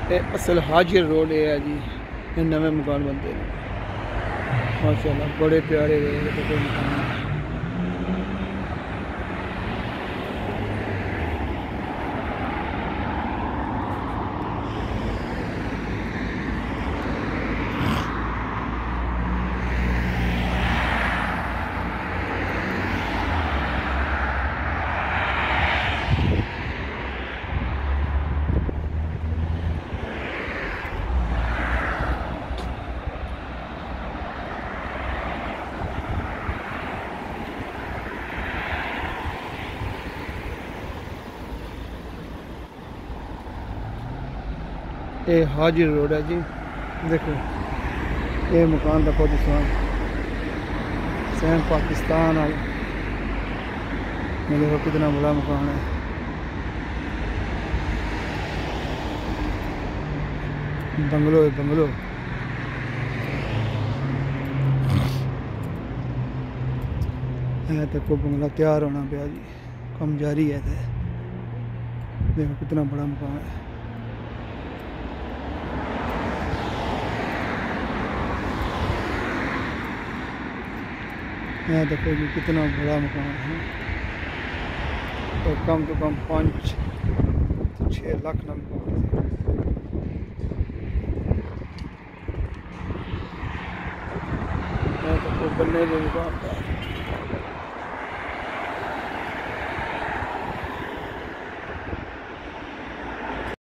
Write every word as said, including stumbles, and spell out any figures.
ये असल हाजिर रोड है जी। ये नवे मकान बनते हैं माशाल्लाह, बड़े प्यारे मकान। ये हाजिर रोड है जी। देखो ये मकान का पाकिस्तान सैन पाकिस्तान वाला, देखो कितना बड़ा मकान है। बंगलो है बंगलो। है तो को बंगला तैयार होना पाया जी, कम जारी है। देखो कितना बड़ा मकान है। यहाँ देखो जी कितना बड़ा मकान है। तो कम तो कम पाँच छः लाख ना मकान है। तो बनने के मकान